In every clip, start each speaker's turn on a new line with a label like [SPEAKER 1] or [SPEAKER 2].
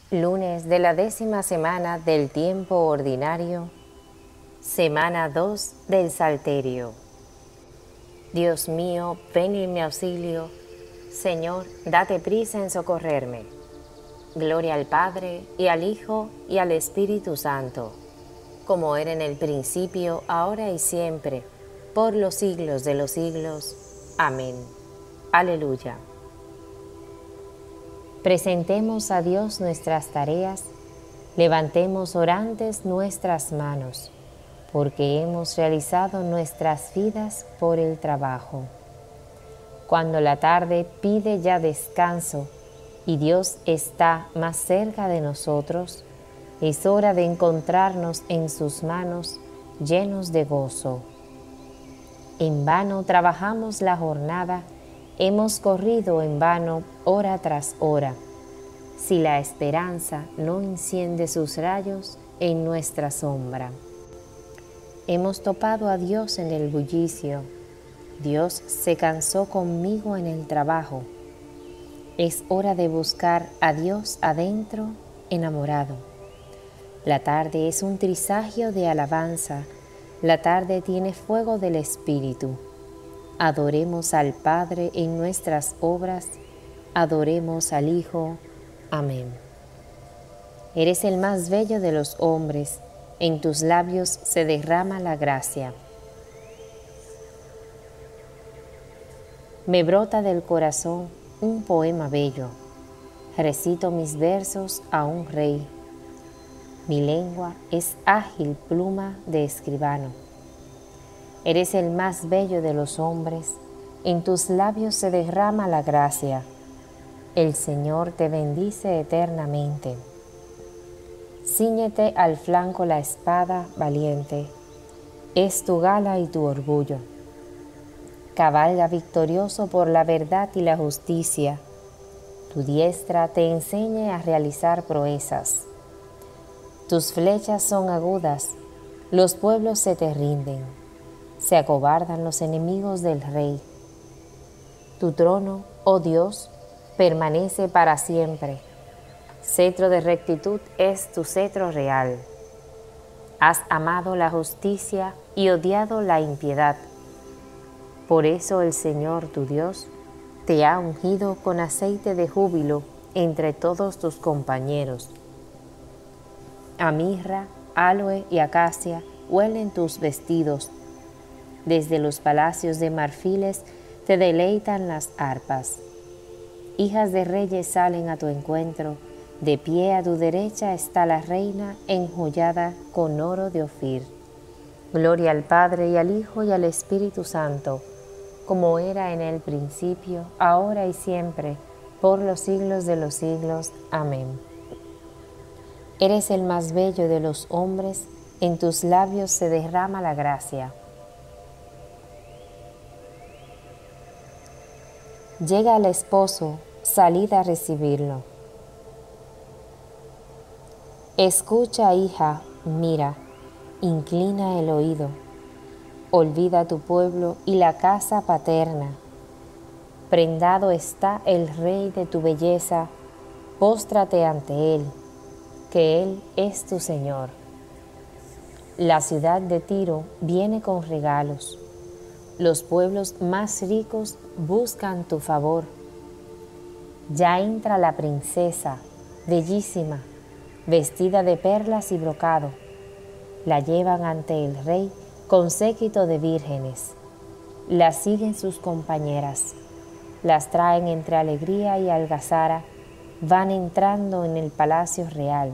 [SPEAKER 1] Lunes de la 10ª semana del tiempo ordinario, semana 2 del Salterio. Dios mío, ven en mi auxilio. Señor, date prisa en socorrerme. Gloria al Padre, y al Hijo, y al Espíritu Santo, como era en el principio, ahora y siempre, por los siglos de los siglos. Amén. Aleluya. Presentemos a Dios nuestras tareas, levantemos orantes nuestras manos, porque hemos realizado nuestras vidas por el trabajo. Cuando la tarde pide ya descanso y Dios está más cerca de nosotros, es hora de encontrarnos en sus manos llenos de gozo. En vano trabajamos la jornada, hemos corrido en vano hora tras hora, si la esperanza no enciende sus rayos en nuestra sombra. Hemos topado a Dios en el bullicio, Dios se cansó conmigo en el trabajo. Es hora de buscar a Dios adentro, enamorado. La tarde es un trisagio de alabanza, la tarde tiene fuego del Espíritu. Adoremos al Padre en nuestras obras, adoremos al Hijo. Amén. Eres el más bello de los hombres, en tus labios se derrama la gracia. Me brota del corazón un poema bello, recito mis versos a un rey. Mi lengua es ágil pluma de escribano. Eres el más bello de los hombres, en tus labios se derrama la gracia. El Señor te bendice eternamente. Cíñete al flanco la espada valiente, es tu gala y tu orgullo. Cabalga victorioso por la verdad y la justicia, tu diestra te enseñe a realizar proezas. Tus flechas son agudas, los pueblos se te rinden, se acobardan los enemigos del Rey. Tu trono, oh Dios, permanece para siempre. Cetro de rectitud es tu cetro real. Has amado la justicia y odiado la impiedad. Por eso el Señor tu Dios te ha ungido con aceite de júbilo entre todos tus compañeros. A mirra, aloe y acacia huelen tus vestidos. Desde los palacios de marfiles te deleitan las arpas. Hijas de reyes salen a tu encuentro, de pie a tu derecha está la reina enjollada con oro de Ofir. Gloria al Padre y al Hijo y al Espíritu Santo, como era en el principio, ahora y siempre, por los siglos de los siglos. Amén. Eres el más bello de los hombres, en tus labios se derrama la gracia. Llega el esposo, salid a recibirlo. Escucha, hija, mira, inclina el oído. Olvida tu pueblo y la casa paterna. Prendado está el rey de tu belleza, póstrate ante él, que él es tu Señor. La ciudad de Tiro viene con regalos. Los pueblos más ricos buscan tu favor. Ya entra la princesa, bellísima, vestida de perlas y brocado. La llevan ante el rey con séquito de vírgenes. La siguen sus compañeras. Las traen entre alegría y algazara. Van entrando en el palacio real.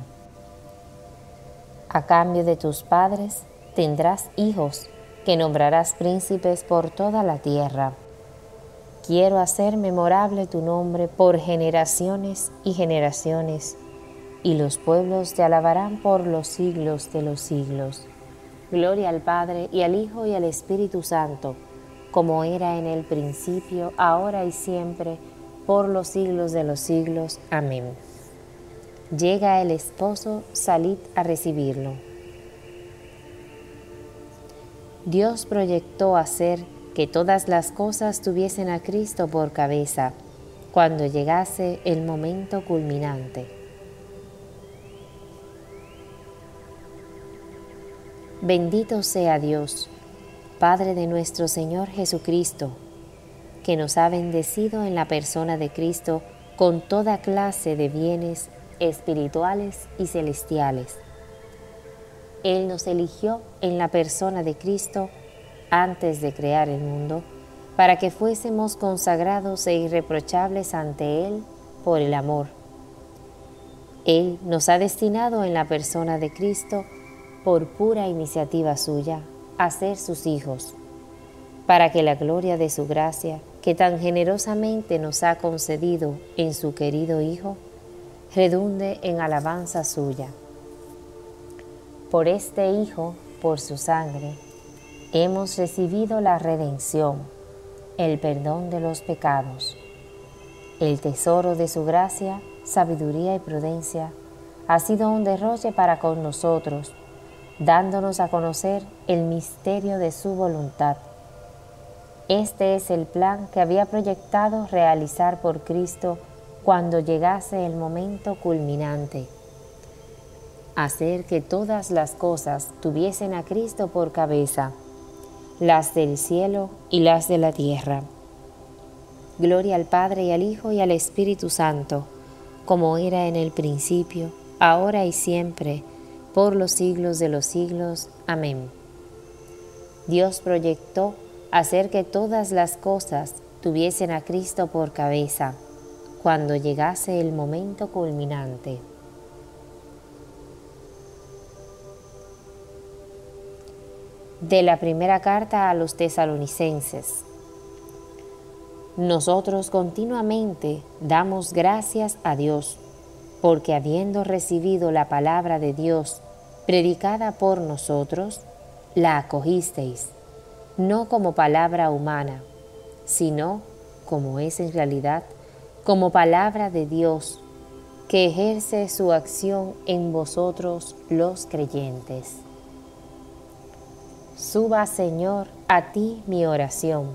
[SPEAKER 1] A cambio de tus padres tendrás hijos que nombrarás príncipes por toda la tierra. Quiero hacer memorable tu nombre por generaciones y generaciones, y los pueblos te alabarán por los siglos de los siglos. Gloria al Padre, y al Hijo, y al Espíritu Santo, como era en el principio, ahora y siempre, por los siglos de los siglos. Amén. Llega el esposo, salid a recibirlo. Dios proyectó hacer que todas las cosas tuviesen a Cristo por cabeza, cuando llegase el momento culminante. Bendito sea Dios, Padre de nuestro Señor Jesucristo, que nos ha bendecido en la persona de Cristo con toda clase de bienes espirituales y celestiales. Él nos eligió en la persona de Cristo antes de crear el mundo, para que fuésemos consagrados e irreprochables ante Él por el amor. Él nos ha destinado en la persona de Cristo, por pura iniciativa suya, a ser sus hijos, para que la gloria de su gracia, que tan generosamente nos ha concedido en su querido Hijo, redunde en alabanza suya. Por este Hijo, por su sangre, hemos recibido la redención, el perdón de los pecados. El tesoro de su gracia, sabiduría y prudencia ha sido un derroche para con nosotros, dándonos a conocer el misterio de su voluntad. Este es el plan que había proyectado realizar por Cristo cuando llegase el momento culminante: hacer que todas las cosas tuviesen a Cristo por cabeza, las del cielo y las de la tierra. Gloria al Padre y al Hijo y al Espíritu Santo, como era en el principio, ahora y siempre, por los siglos de los siglos. Amén. Dios proyectó hacer que todas las cosas tuviesen a Cristo por cabeza, cuando llegase el momento culminante. De la primera carta a los Tesalonicenses. Nosotros continuamente damos gracias a Dios, porque habiendo recibido la palabra de Dios predicada por nosotros, la acogisteis, no como palabra humana, sino, como es en realidad, como palabra de Dios, que ejerce su acción en vosotros los creyentes. Suba, Señor, a ti mi oración.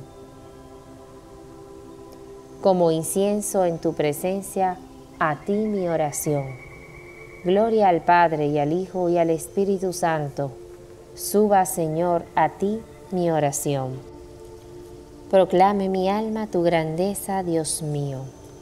[SPEAKER 1] Como incienso en tu presencia, a ti mi oración. Gloria al Padre y al Hijo y al Espíritu Santo. Suba, Señor, a ti mi oración. Proclame mi alma tu grandeza, Dios mío.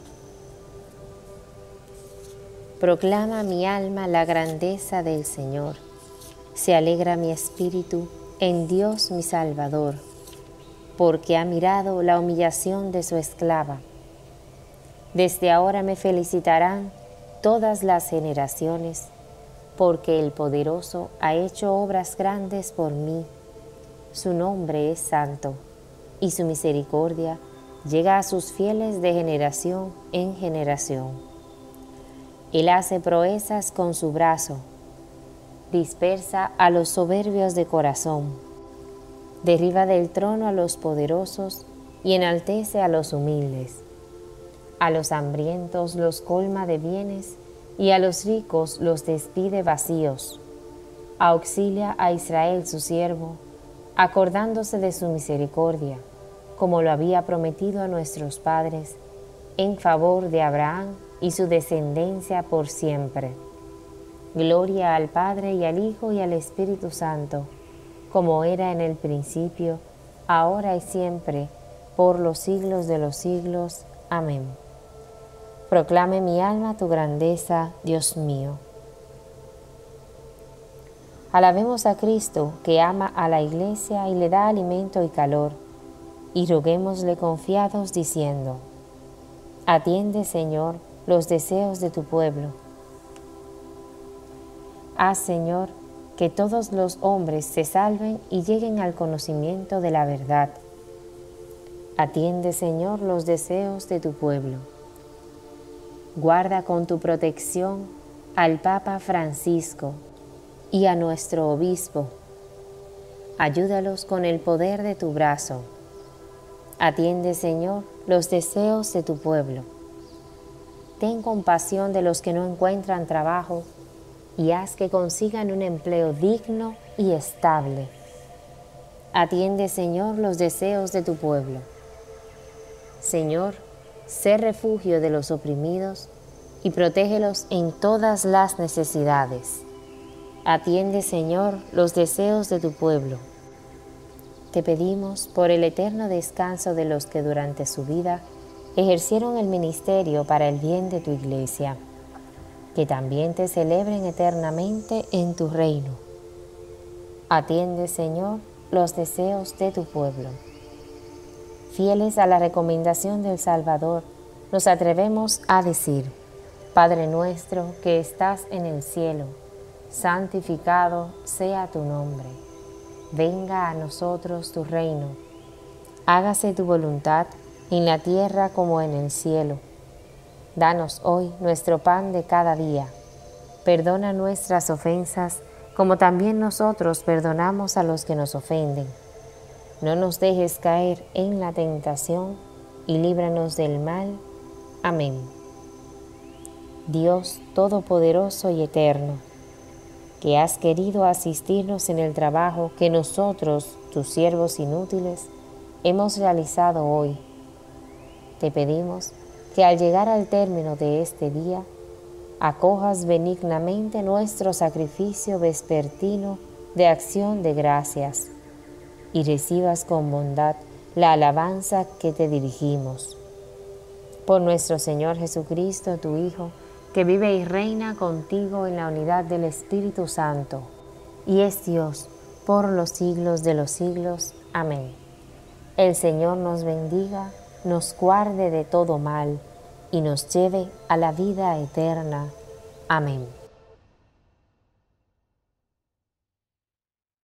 [SPEAKER 1] Proclama mi alma la grandeza del Señor. Se alegra mi espíritu en Dios mi Salvador, porque ha mirado la humillación de su esclava. Desde ahora me felicitarán todas las generaciones, porque el Poderoso ha hecho obras grandes por mí. Su nombre es santo, y su misericordia llega a sus fieles de generación en generación. Él hace proezas con su brazo, dispersa a los soberbios de corazón, derriba del trono a los poderosos y enaltece a los humildes. A los hambrientos los colma de bienes y a los ricos los despide vacíos. Auxilia a Israel su siervo, acordándose de su misericordia, como lo había prometido a nuestros padres, en favor de Abraham y su descendencia por siempre. Gloria al Padre y al Hijo y al Espíritu Santo, como era en el principio, ahora y siempre, por los siglos de los siglos. Amén. Proclame mi alma tu grandeza, Dios mío. Alabemos a Cristo, que ama a la Iglesia y le da alimento y calor, y roguémosle confiados diciendo: atiende, Señor, los deseos de tu pueblo. Haz, Señor, que todos los hombres se salven y lleguen al conocimiento de la verdad. Atiende, Señor, los deseos de tu pueblo. Guarda con tu protección al Papa Francisco y a nuestro obispo. Ayúdalos con el poder de tu brazo. Atiende, Señor, los deseos de tu pueblo. Ten compasión de los que no encuentran trabajo y haz que consigan un empleo digno y estable. Atiende, Señor, los deseos de tu pueblo. Señor, sé refugio de los oprimidos y protégelos en todas las necesidades. Atiende, Señor, los deseos de tu pueblo. Te pedimos por el eterno descanso de los que durante su vida ejercieron el ministerio para el bien de tu Iglesia, que también te celebren eternamente en tu reino. Atiende, Señor, los deseos de tu pueblo. Fieles a la recomendación del Salvador, nos atrevemos a decir: Padre nuestro que estás en el cielo, santificado sea tu nombre. Venga a nosotros tu reino. Hágase tu voluntad en la tierra como en el cielo. Danos hoy nuestro pan de cada día. Perdona nuestras ofensas, como también nosotros perdonamos a los que nos ofenden. No nos dejes caer en la tentación y líbranos del mal. Amén. Dios Todopoderoso y Eterno, que has querido asistirnos en el trabajo que nosotros, tus siervos inútiles, hemos realizado hoy, te pedimos que al llegar al término de este día, acojas benignamente nuestro sacrificio vespertino de acción de gracias y recibas con bondad la alabanza que te dirigimos. Por nuestro Señor Jesucristo, tu Hijo, que vive y reina contigo en la unidad del Espíritu Santo, y es Dios por los siglos de los siglos. Amén. El Señor nos bendiga, nos guarde de todo mal, y nos lleve a la vida eterna. Amén.